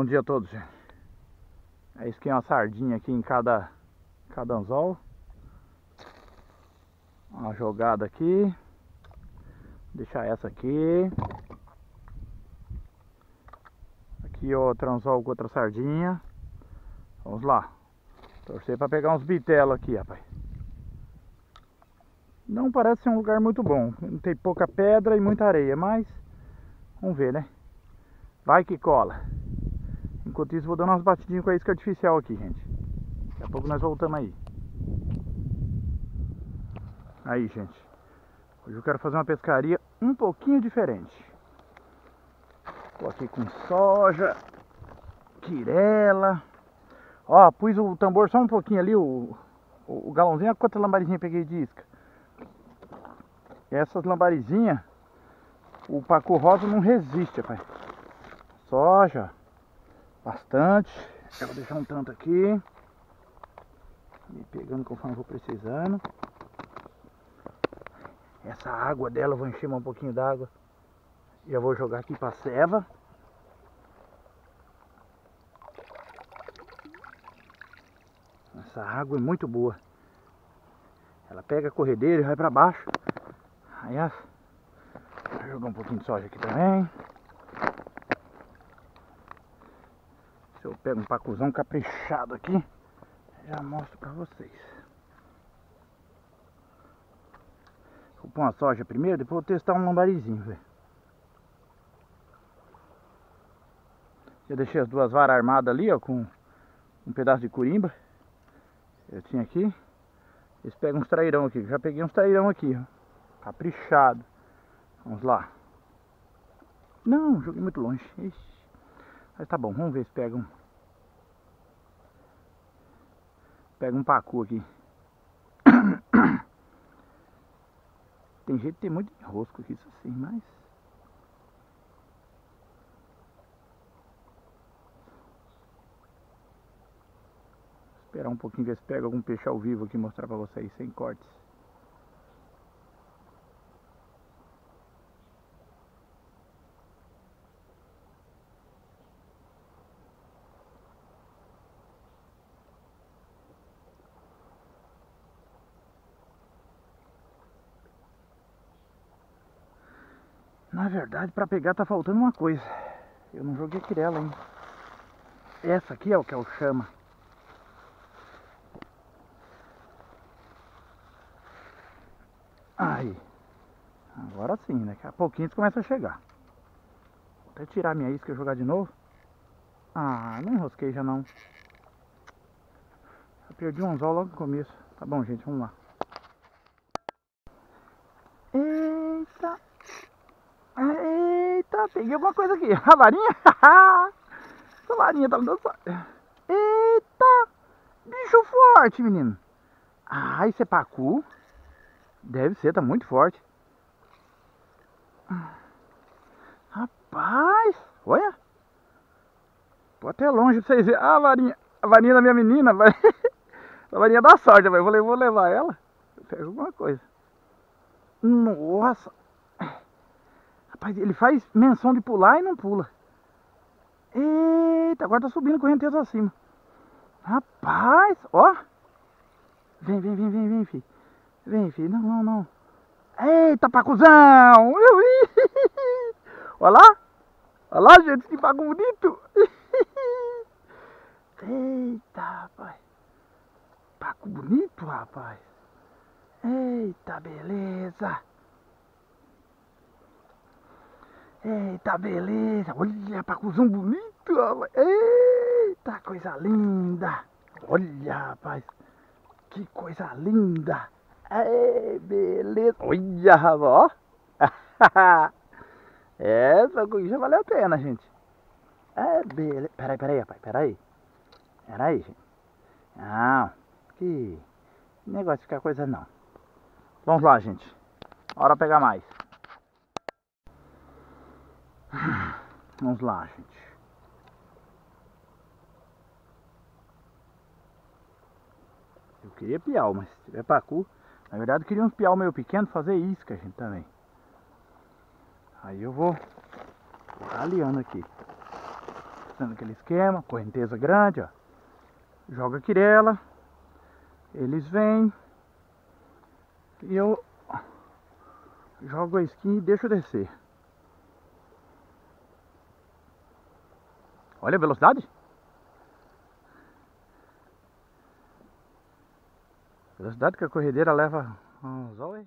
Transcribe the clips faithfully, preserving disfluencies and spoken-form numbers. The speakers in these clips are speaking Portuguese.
Bom dia a todos, gente. É isso que é uma sardinha aqui em cada, cada anzol. Uma jogada aqui. Deixar essa aqui. Aqui outro anzol com outra sardinha. Vamos lá. Torcer para pegar uns bitelos aqui, rapaz. Não parece ser um lugar muito bom. Tem pouca pedra e muita areia, mas vamos ver, né? Vai que cola. Enquanto isso, vou dando umas batidinhas com a isca artificial aqui, gente. Daqui a pouco nós voltamos aí. Aí, gente. Hoje eu quero fazer uma pescaria um pouquinho diferente. Tô aqui com soja, quirela. Ó, pus o tambor só um pouquinho ali, o, o, o galãozinho. Olha quantas lambarizinhas peguei de isca. E essas lambarizinhas, o pacu rosa não resiste, rapaz. Soja. Bastante. Eu vou deixar um tanto aqui. Me pegando conforme eu vou precisando. Essa água dela eu vou encher um pouquinho d'água. E eu vou jogar aqui para a ceva. Essa água é muito boa. Ela pega a corredeira e vai para baixo. Aí as... vou jogar um pouquinho de soja aqui também. Se eu pego um pacuzão caprichado aqui, já mostro pra vocês. Vou pôr uma soja primeiro, depois vou testar um lambarizinho, velho. Já deixei as duas varas armadas ali, ó, com um pedaço de corimba. Eu tinha aqui. Eles pegam uns trairão aqui. Já peguei uns trairão aqui, ó. Caprichado. Vamos lá. Não, joguei muito longe. Ixi. Mas tá bom, vamos ver se pega um. Pega um pacu aqui. Tem jeito de ter muito enrosco aqui, isso assim, mas... esperar um pouquinho, ver se pega algum peixe ao vivo aqui, mostrar pra vocês, sem cortes. Na verdade, para pegar tá faltando uma coisa. Eu não joguei quirela ainda. Essa aqui é o que eu chamo. Aí. Agora sim, né? Daqui a pouquinho eles começam a chegar. Vou até tirar minha isca e jogar de novo. Ah, não enrosquei já não. Eu perdi um anzol logo no começo. Tá bom, gente, vamos lá. Eita. Eita, peguei alguma coisa aqui. A varinha? Essa varinha tá me dando... Eita! Bicho forte, menino. Ah, isso é pacu. Deve ser, tá muito forte. Rapaz, olha. Vou até longe pra vocês verem. Ah, a varinha. A varinha da minha menina. A varinha da sorte, eu vou, vou levar ela. Pega alguma coisa. Nossa. Rapaz, ele faz menção de pular e não pula. Eita, agora tá subindo correnteza acima. Rapaz, ó. Vem, vem, vem, vem, vem, filho. Vem, filho. Não, não, não. Eita, pacuzão. Olha lá. Olha lá, gente, que pacu bonito. Eita, rapaz. Pacu bonito, rapaz. Eita, beleza. Eita, beleza. Olha, pacuzão bonito, rapaz. Eita, coisa linda. Olha, rapaz. Que coisa linda. Ei, beleza. Olha, rapaz, ó. Essa coisa valeu a pena, gente. É, beleza. Peraí, peraí, rapaz. Peraí. Peraí, gente. Não. Que negócio de ficar coisa não. Vamos lá, gente. Hora de pegar mais. Vamos lá, gente. Eu queria piau, mas se tiver pacu... Na verdade eu queria uns piau meio pequeno fazer isca, gente, também. Aí eu vou... vou raliando aqui. fazendo aquele esquema, correnteza grande, ó. Joga a quirela, eles vêm e eu jogo a isquinha e deixo descer. Olha a velocidade. A velocidade que a corredeira leva aos olhos.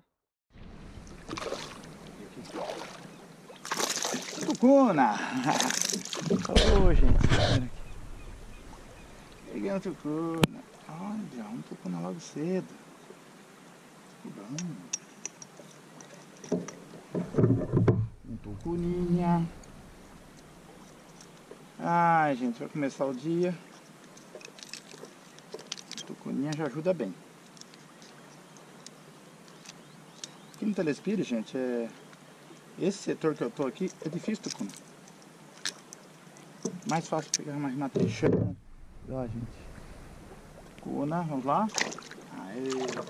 Tucuna! Ô, gente, olha aqui. Peguei um tucuna. Olha, um tucuna logo cedo. Que bom. Um tucuninha. Ai, gente, vai começar o dia. Tucuninha já ajuda bem. Aqui no Telespire, gente, é... esse setor que eu tô aqui é difícil tucuna. Mais fácil pegar mais matrichão. Ó, gente. Tucuna, vamos lá. Aê.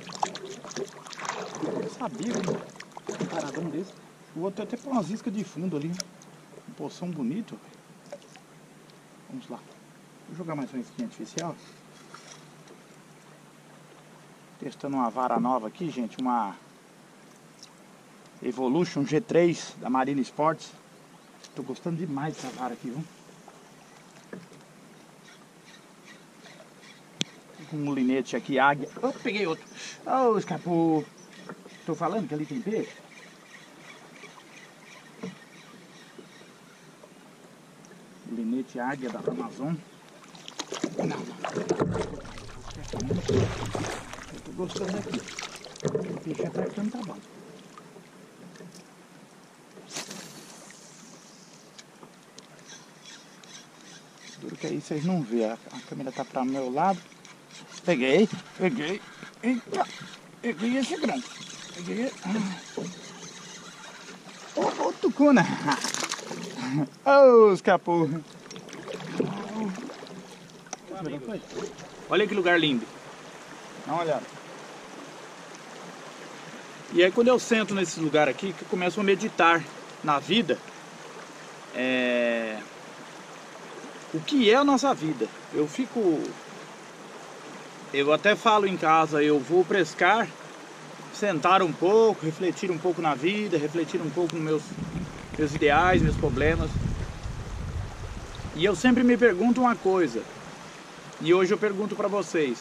Eu sabia que um paradão desse. O outro até põe umas iscas de fundo ali. Um poção bonito. Vamos lá. Vou jogar mais uma isquinha artificial. Testando uma vara nova aqui, gente. Uma Evolution G três da Marine Sports. Tô gostando demais dessa vara aqui, viu? Com um molinete aqui, águia. Oh, peguei outro. Oh, escapou. Tô falando que ali tem peixe. Molinete águia da Amazon. Não, não. Eu tô gostando daqui. O peixe até que não tá bom. Duro que aí vocês não vê. A, a câmera tá para o meu lado. Peguei, peguei. Eita, peguei esse grande. Peguei. Ô, oh, oh, tucuna. Oh, escapou. Olha que lugar lindo. Dá uma olhada. E aí quando eu sento nesse lugar aqui, que eu começo a meditar na vida, é... o que é a nossa vida. Eu fico... Eu até falo em casa, eu vou pescar, sentar um pouco, refletir um pouco na vida, refletir um pouco nos meus, meus ideais, meus problemas. E eu sempre me pergunto uma coisa, e hoje eu pergunto para vocês,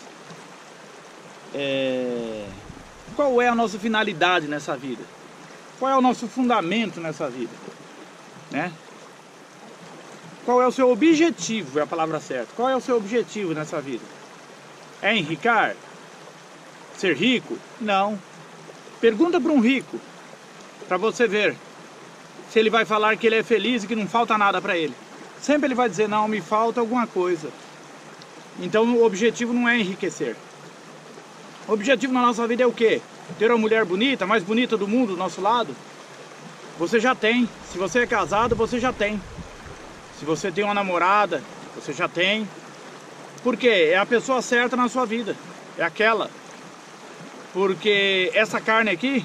é... qual é a nossa finalidade nessa vida? Qual é o nosso fundamento nessa vida? Né? Qual é o seu objetivo, é a palavra certa. Qual é o seu objetivo nessa vida? É enricar? Ser rico? Não. Pergunta para um rico, para você ver se ele vai falar que ele é feliz e que não falta nada para ele. Sempre ele vai dizer, não, me falta alguma coisa. Então o objetivo não é enriquecer. O objetivo na nossa vida é o quê? Ter uma mulher bonita, mais bonita do mundo do nosso lado? Você já tem. Se você é casado, você já tem. Se você tem uma namorada, você já tem. Por quê? É a pessoa certa na sua vida. É aquela. Porque essa carne aqui,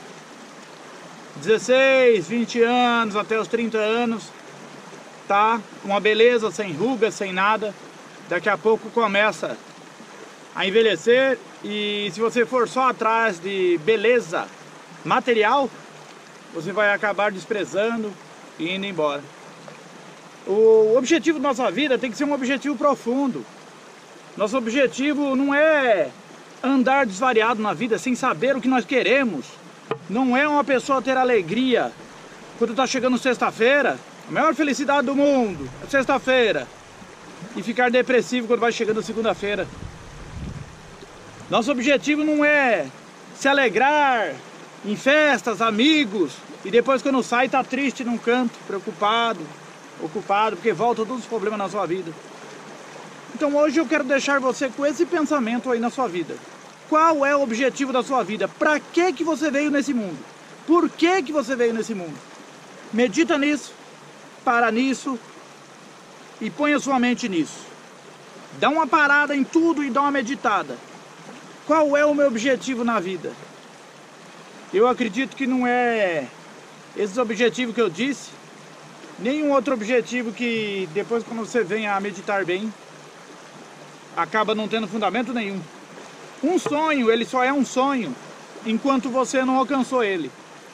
dezesseis, vinte anos, até os trinta anos, tá uma beleza, sem rugas, sem nada. Daqui a pouco começa a envelhecer. E se você for só atrás de beleza material, você vai acabar desprezando e indo embora. O objetivo da nossa vida tem que ser um objetivo profundo. Nosso objetivo não é andar desvariado na vida sem saber o que nós queremos. Não é uma pessoa ter alegria quando está chegando sexta-feira, a maior felicidade do mundo é sexta-feira, e ficar depressivo quando vai chegando segunda-feira. Nosso objetivo não é se alegrar em festas, amigos, e depois quando sai tá triste num canto, preocupado, ocupado, porque voltam todos os problemas na sua vida. Então hoje eu quero deixar você com esse pensamento aí na sua vida. Qual é o objetivo da sua vida? Para que que você veio nesse mundo? Por que que você veio nesse mundo? Medita nisso, para nisso e ponha sua mente nisso. Dá uma parada em tudo e dá uma meditada. Qual é o meu objetivo na vida? Eu acredito que não é esses objetivos que eu disse, nenhum outro objetivo que depois, quando você vem a meditar bem, acaba não tendo fundamento nenhum. Um sonho, ele só é um sonho enquanto você não alcançou ele.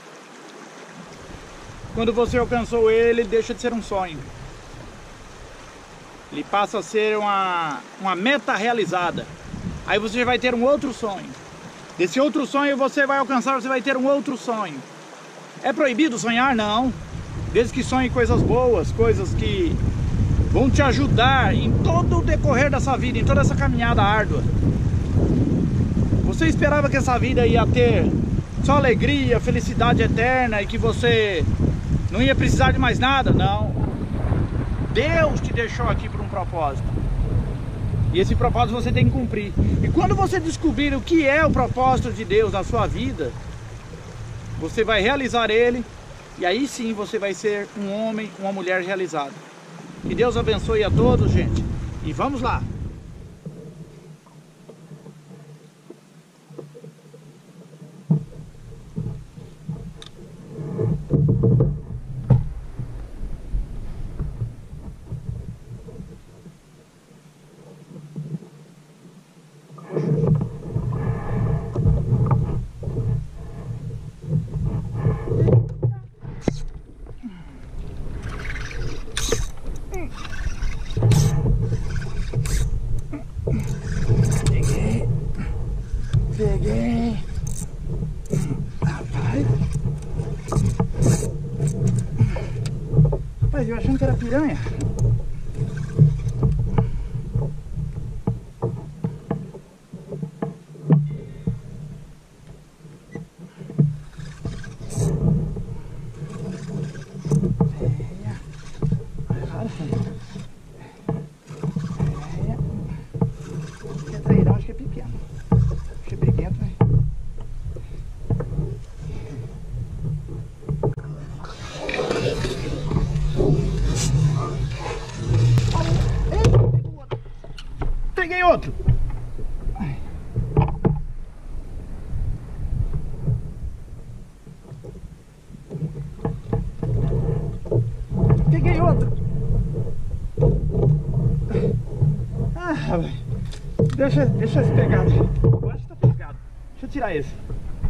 Quando você alcançou ele, ele deixa de ser um sonho. Ele passa a ser uma, uma meta realizada. Aí você vai ter um outro sonho. Desse outro sonho você vai alcançar, você vai ter um outro sonho. É proibido sonhar? Não. Desde que sonhe coisas boas, coisas que vão te ajudar em todo o decorrer dessa vida, em toda essa caminhada árdua. Você esperava que essa vida ia ter só alegria, felicidade eterna e que você não ia precisar de mais nada? Não. Deus te deixou aqui por um propósito. E esse propósito você tem que cumprir. E quando você descobrir o que é o propósito de Deus na sua vida, você vai realizar ele. E aí sim você vai ser um homem, uma mulher realizada. Que Deus abençoe a todos, gente. E vamos lá. Peguei. Rapaz. Rapaz, eu achando que era piranha. Acho que é trairão, acho que é pequeno. Acho que é pequeno, né? Peguei outro! Peguei outro! Ah, velho. Deixa, deixa esse pegado. Eu acho que tá pegado. Deixa eu tirar esse.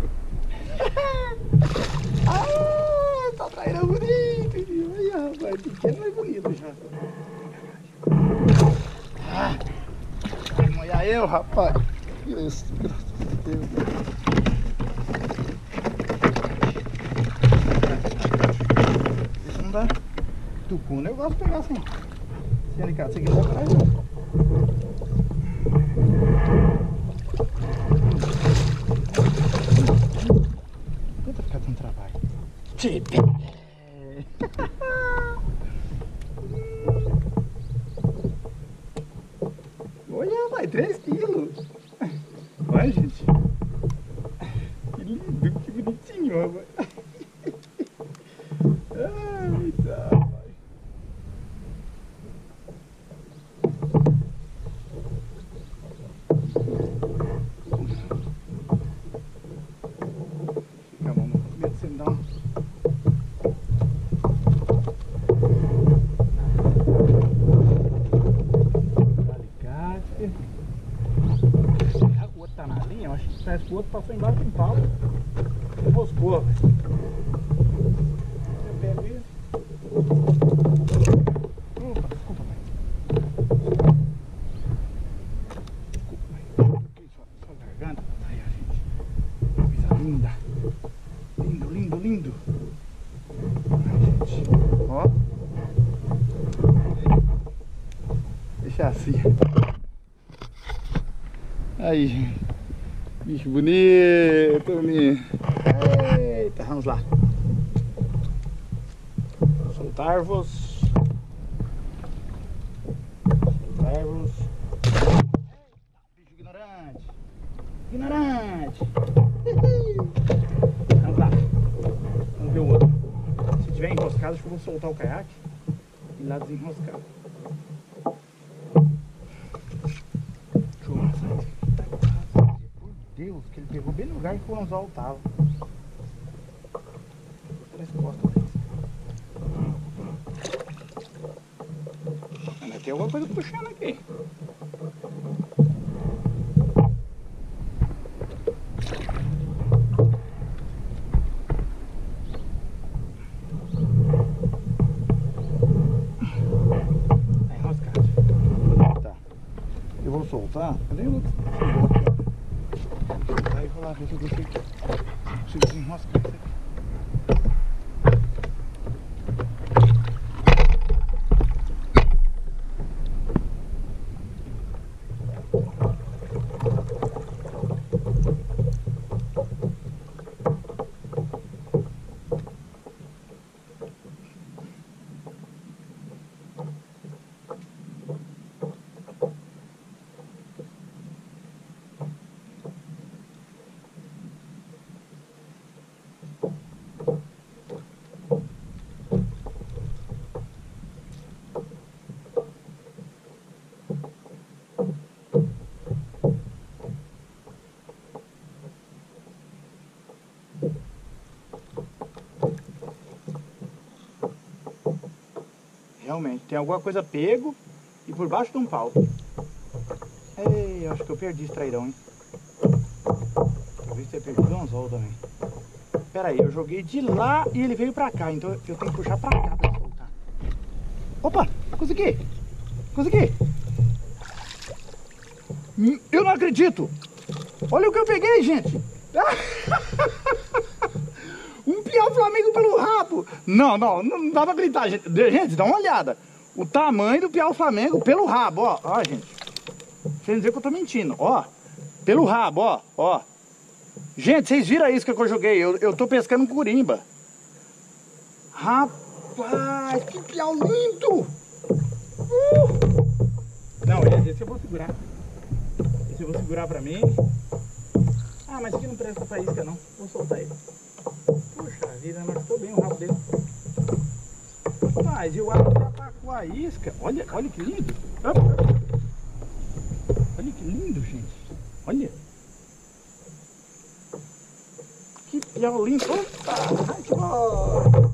Ah, tá trairão bonito. Aí, rapaz, pequeno é bonito já. Ah, vai molhar eu, rapaz. Isso, graças a Deus. Isso não dá. Tucuna eu gosto de pegar assim. Se ele quer, você quer dar pra ele. Tenta ficar com trabalho. Olha, vai, três quilos. Olha, gente. Que lindo, que bonitinho, rapaz. Ai, tá, vai. Fica a mão no medo, você me dá um... Será que o outro tá na linha? Eu acho que parece que o outro passou embaixo de um pau. Enroscou, velho. Eu pego ele. Opa, desculpa, mãe. Desculpa, mãe. Aqui, sua, sua garganta. Aí, a gente. Coisa linda. Lindo, lindo, lindo. Ai, gente. Ó. Deixa assim. Aí, gente. Bicho bonito, menino. Eita, vamos lá. Soltar-vos. Soltar-vos. Bicho ignorante. Ignorante. Vamos lá. Vamos ver o outro. Se tiver enroscado, acho que eu vou soltar o caiaque e lá desenroscar. Deixa eu lançar esse aqui. Deus, que ele pegou bem no lugar que o anzol tava. Três costas. tem alguma coisa puxando aqui. Tá enroscado. Tá. Eu vou soltar. Cadê o outro? Aí vou lá ver se eu consigo, consigo desenroscar isso aqui. Realmente, tem alguma coisa pego e por baixo de um pau. Ei, acho que eu perdi esse trairão, hein? Talvez tenha perdido um anzol também. Pera aí, eu joguei de lá e ele veio pra cá, então eu tenho que puxar pra cá pra soltar. Opa, consegui! Consegui! Eu não acredito! Olha o que eu peguei, gente! Um piau Flamengo pelo rabo! Não, não, não dá pra gritar, gente. Gente, dá uma olhada. O tamanho do piau Flamengo pelo rabo, ó. Ó, gente. Sem dizer que eu tô mentindo, ó. Pelo rabo, ó, ó. Gente, vocês viram a isca que eu joguei? Eu, eu tô pescando um curimba. Rapaz, que piau lindo! Uh! Não, esse eu vou segurar. Esse eu vou segurar pra mim. Ah, mas aqui não presta pra isca, não. Vou soltar ele. Puxa vida, machucou bem o rabo dele. Mas e o água atacou a isca. Olha, olha que lindo. Olha que lindo, gente. Olha. Que piau lindo. Opa, ai, que bom.